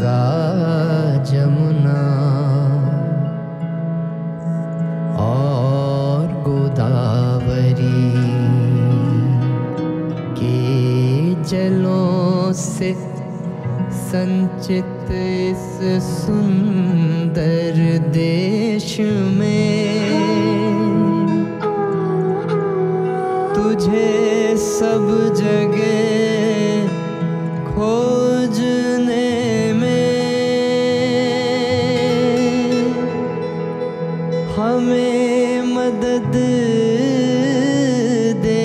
गंगा जमुना और गोदावरी के जलों से संचित इस सुंदर देश में तुझे सब जगह खोजने में हमें मदद दे।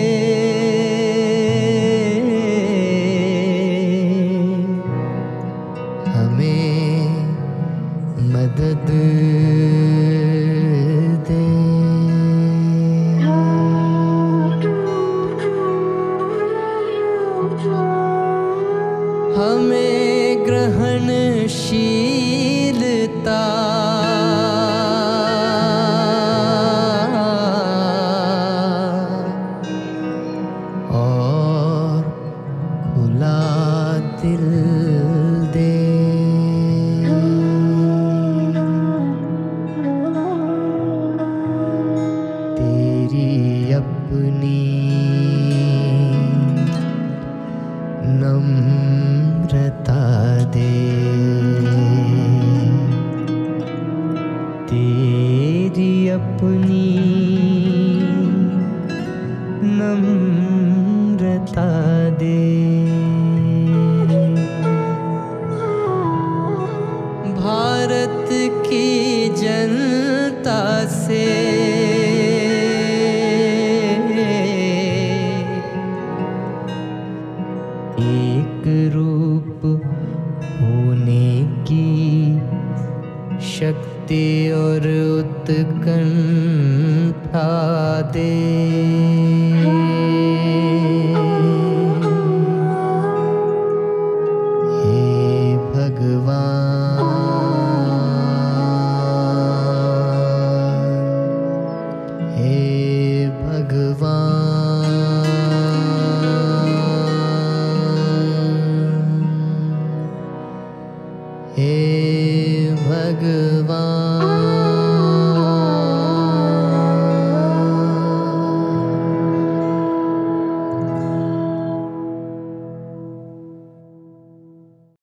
हमें मदद दे। हमें ग्रहणशीलता और खुला दिल दे। तेरी अपनी नम्रता दे। तेरी अपनी नम्रता दे। भारत की जनता से एक रूप होने की शक्ति और उत्कंठा दे। हे भगवान, हे भगवान,